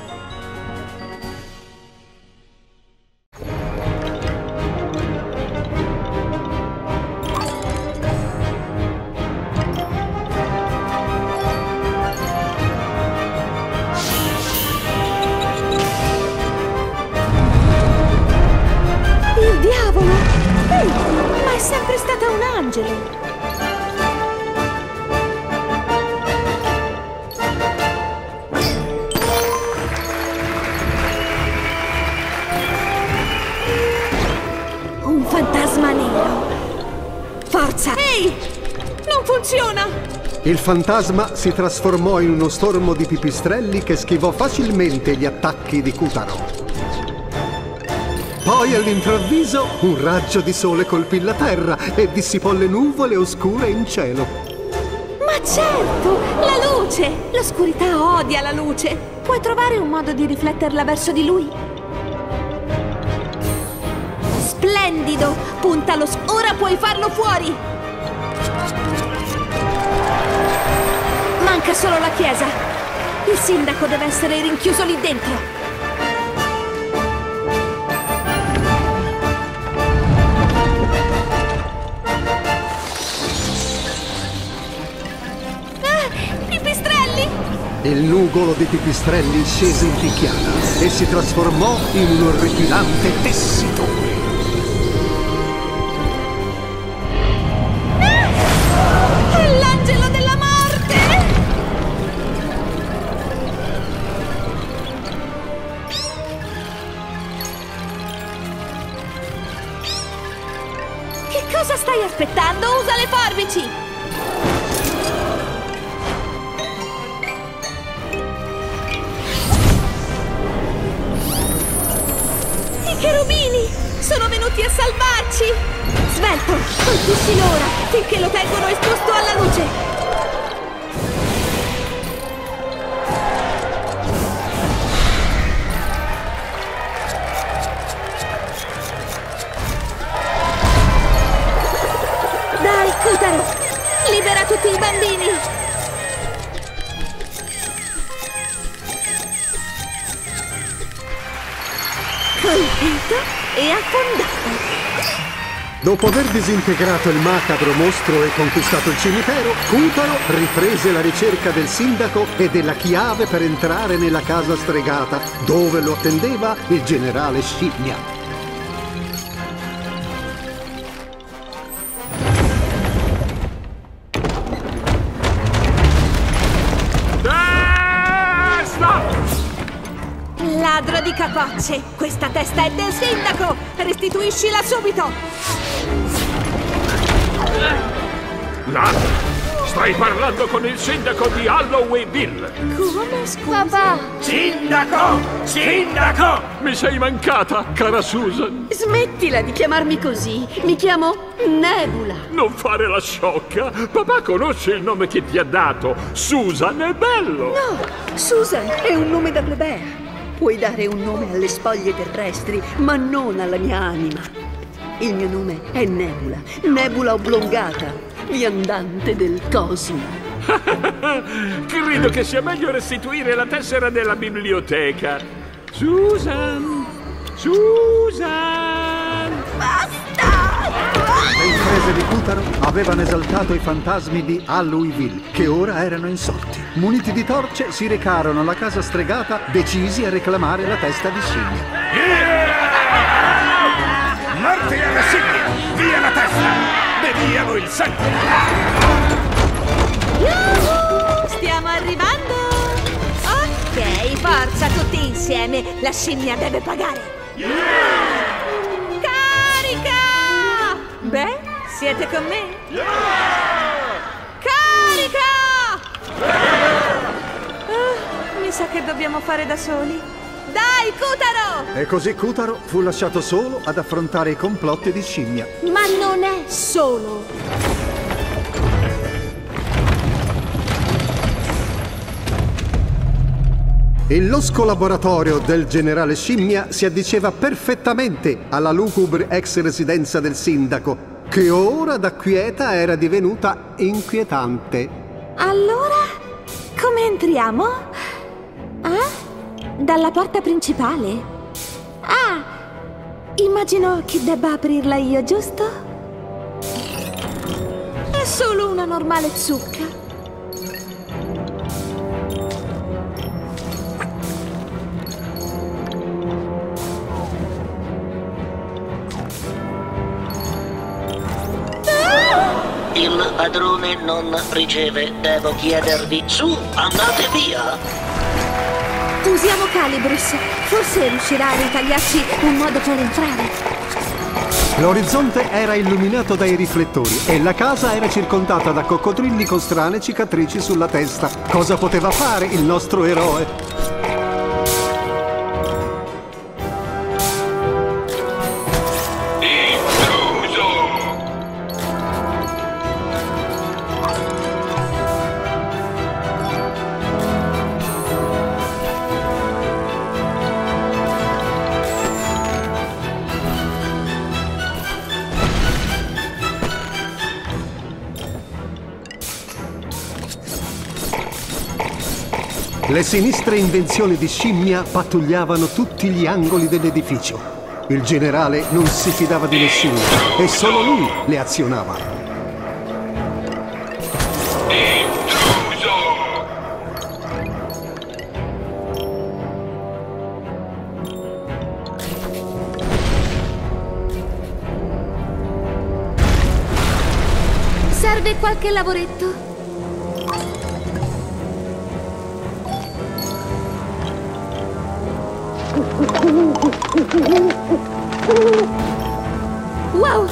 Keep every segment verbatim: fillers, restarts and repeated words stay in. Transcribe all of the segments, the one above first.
Un fantasma nero. Forza! Ehi! Non funziona! Il fantasma si trasformò in uno stormo di pipistrelli che schivò facilmente gli attacchi di Kutaro. Poi all'improvviso un raggio di sole colpì la terra e dissipò le nuvole oscure in cielo. Ma certo! La luce! L'oscurità odia la luce! Puoi trovare un modo di rifletterla verso di lui? Splendido! Punta lo s- Ora puoi farlo fuori! Manca solo la chiesa! Il sindaco deve essere rinchiuso lì dentro! Il nugolo di pipistrelli scese in picchiata e si trasformò in un orripilante tessitore. Ah! È l'angelo della morte! Che cosa stai aspettando? Usa le forbici! Cherubini! Sono venuti a salvarci! Svelto, colpiscilo ora, finché lo tengono esposto alla luce! Dai, Kutaro! Libera tutti i bambini! Colpito e affondato. Dopo aver disintegrato il macabro mostro e conquistato il cimitero, Kutaro riprese la ricerca del sindaco e della chiave per entrare nella casa stregata, dove lo attendeva il generale Scimmia. Ladro di capocce! Questa testa è del sindaco! Restituiscila subito! Ladro! Stai parlando con il sindaco di Halloweenville! Come, scusa? Papà! Sindaco! Sindaco! Mi sei mancata, cara Susan! Smettila di chiamarmi così! Mi chiamo Nebula! Non fare la sciocca! Papà conosce il nome che ti ha dato! Susan è bello! No! Susan è un nome da plebea! Puoi dare un nome alle spoglie terrestri, ma non alla mia anima. Il mio nome è Nebula, Nebula oblongata, viandante del cosmo. Credo che sia meglio restituire la tessera della biblioteca. Susan! Susan! Basta! Le imprese di Kutaro avevano esaltato i fantasmi di Halloweenville, che ora erano insorti. Muniti di torce si recarono alla casa stregata, decisi a reclamare la testa di scimmia. Yeah! Morte alla scimmia! Via la testa! Beviamo il sangue! Yuhu! Stiamo arrivando! Ok, forza tutti insieme! La scimmia deve pagare! Yeah! Carica! Beh, siete con me? Yeah! Carica! Ah, mi sa che dobbiamo fare da soli. Dai, Kutaro! E così Kutaro fu lasciato solo ad affrontare i complotti di scimmia. Ma non è solo! Il losco laboratorio del generale Scimmia si addiceva perfettamente alla lugubre ex residenza del sindaco, che ora da quieta era divenuta inquietante. Allora, come entriamo? Eh? Dalla porta principale? Ah, immagino che debba aprirla io, giusto? È solo una normale zucca. Il padrone non riceve, devo chiedervi, su, andate via! Usiamo Calibrus, forse riuscirà a ritagliarci un modo per entrare. L'orizzonte era illuminato dai riflettori e la casa era circondata da coccodrilli con strane cicatrici sulla testa. Cosa poteva fare il nostro eroe? Le sinistre invenzioni di scimmia pattugliavano tutti gli angoli dell'edificio. Il generale non si fidava di nessuno e solo lui le azionava. Serve qualche lavoretto? Wow!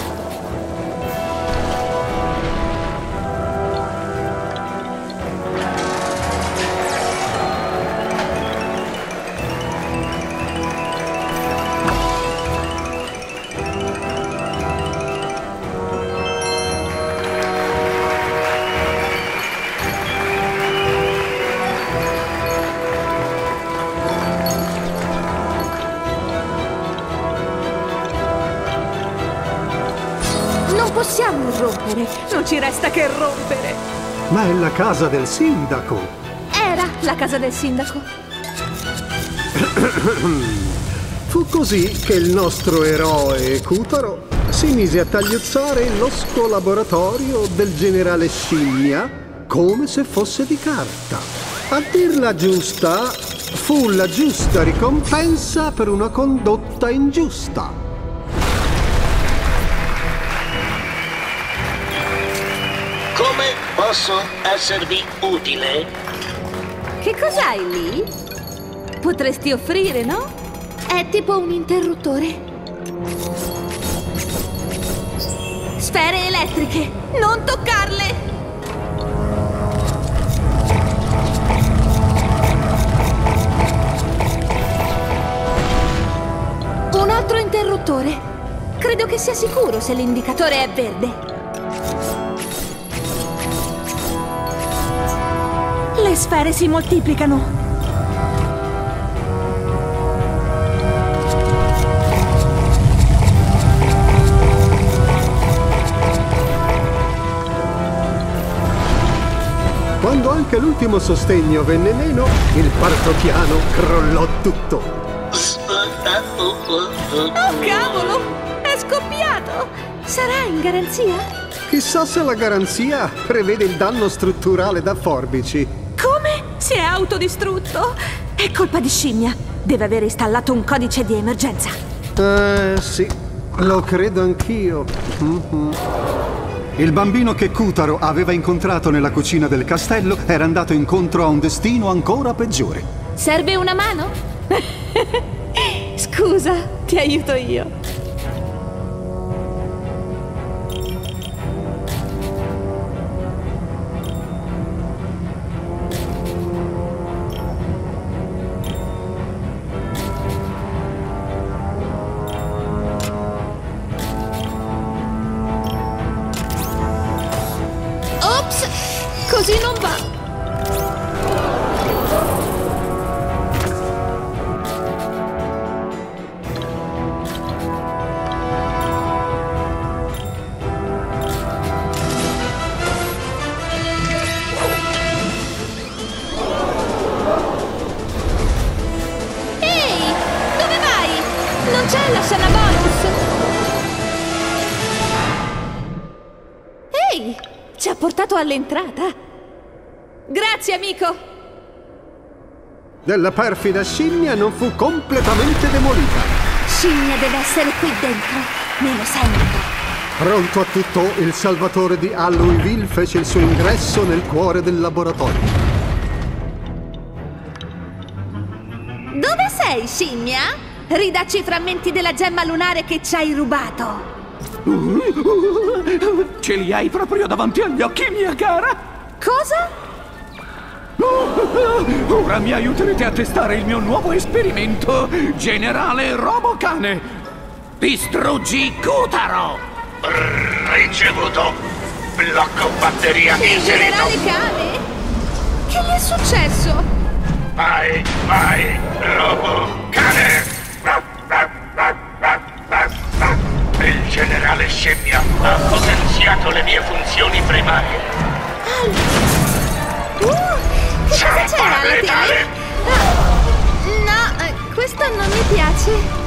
Non possiamo rompere, non ci resta che rompere. Ma è la casa del sindaco. Era la casa del sindaco. Fu così che il nostro eroe Cutaro si mise a tagliuzzare lo scolaboratorio del generale Scimmia come se fosse di carta. A dirla giusta, fu la giusta ricompensa per una condotta ingiusta. Come posso esservi utile? Che cos'hai lì? Potresti offrire, no? È tipo un interruttore. Sfere elettriche, non toccarle! Un altro interruttore. Credo che sia sicuro se l'indicatore è verde. Le sfere si moltiplicano. Quando anche l'ultimo sostegno venne meno, il quarto piano crollò tutto. Oh, cavolo! È scoppiato! Sarà in garanzia? Chissà se la garanzia prevede il danno strutturale da forbici. Come? Si è autodistrutto? È colpa di Scimmia. Deve aver installato un codice di emergenza. Eh, sì, lo credo anch'io. Mm-hmm. Il bambino che Cutaro aveva incontrato nella cucina del castello era andato incontro a un destino ancora peggiore. Serve una mano? Scusa, ti aiuto io. Ops! Così non va! ha portato all'entrata. Grazie, amico! Della perfida scimmia non fu completamente demolita. Scimmia deve essere qui dentro, me lo sento. Pronto a tutto, il salvatore di Alloyville fece il suo ingresso nel cuore del laboratorio. Dove sei, scimmia? Ridacci i frammenti della gemma lunare che ci hai rubato. Ce li hai proprio davanti agli occhi, mia cara? Cosa? Ora mi aiuterete a testare il mio nuovo esperimento, Generale Robocane. Distruggi Kutaro! Ricevuto. Blocco batteria inserito. Generale Cane? Che gli è successo? Vai, vai, Robo Cane! Il generale Scimmia ha potenziato le mie funzioni primarie. Uh, che cosa c'è, Zampa Alti? letale. No, no, eh, questo non mi piace.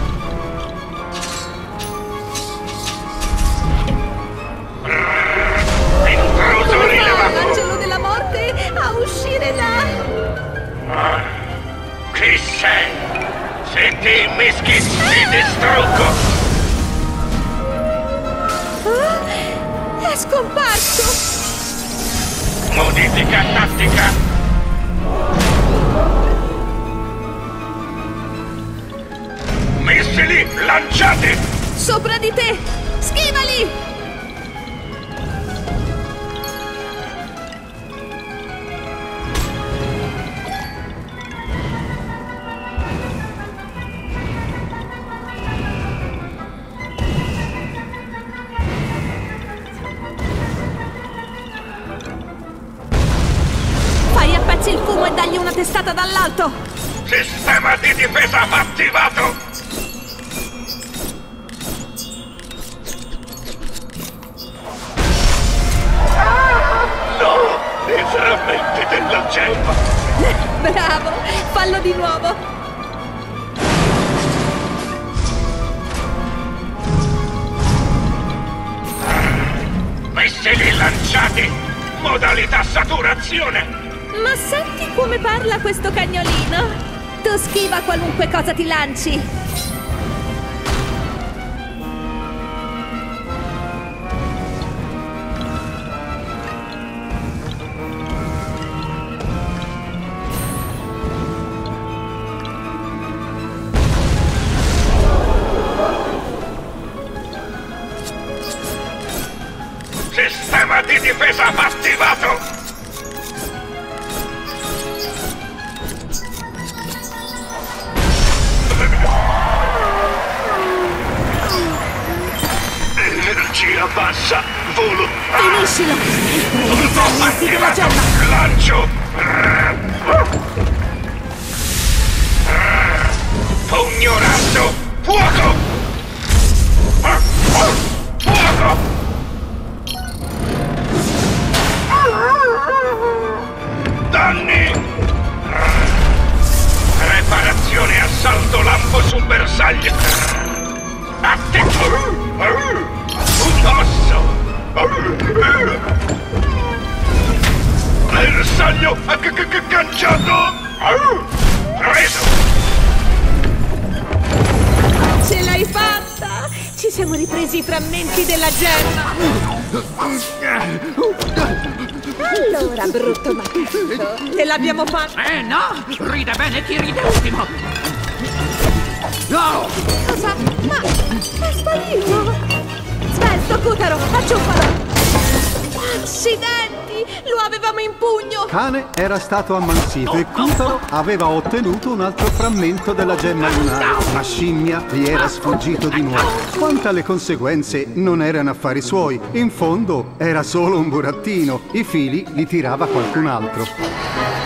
Intruso Come fa rilevato. l'angelo della morte a uscire da... Chi sei? Se ti immischi, ti distruggo. Ah, è scomparso. Modifica tattica. Missili lanciati. Sopra di te. Schivali. Fai a pezzi il fumo e dagli una testata dall'alto. Sistema di difesa attivato. No, i frammenti della gemma. Bravo, fallo di nuovo. Missili lanciati. Modalità saturazione. Ma senti come parla questo cagnolino? Tu schiva qualunque cosa ti lanci. Sistema di difesa attivato. Energia bassa, volo. Finiscilo! Turbo della attivato. gemma! Lancio. Pugno razzo. Fuoco. Fuoco. Danni. Preparazione assalto lampo sul bersaglio. Attento. Un osso. Bersaglio agganciato. Preso. Ce l'hai fatta! Ci siamo ripresi i frammenti della gemma! Allora, brutto macaco, te l'abbiamo fatta! Eh no! Ride bene chi ride ultimo! No! Cosa? Ma è sparito! Svelto, Kutaro, acciuffalo! Accidenti! Lo avevamo in pugno! Cane era stato ammansito e Kutaro aveva ottenuto un altro frammento della gemma lunare. Ma Scimmia gli era sfuggito di nuovo. Quanto alle conseguenze, non erano affari suoi. In fondo, era solo un burattino. I fili li tirava qualcun altro.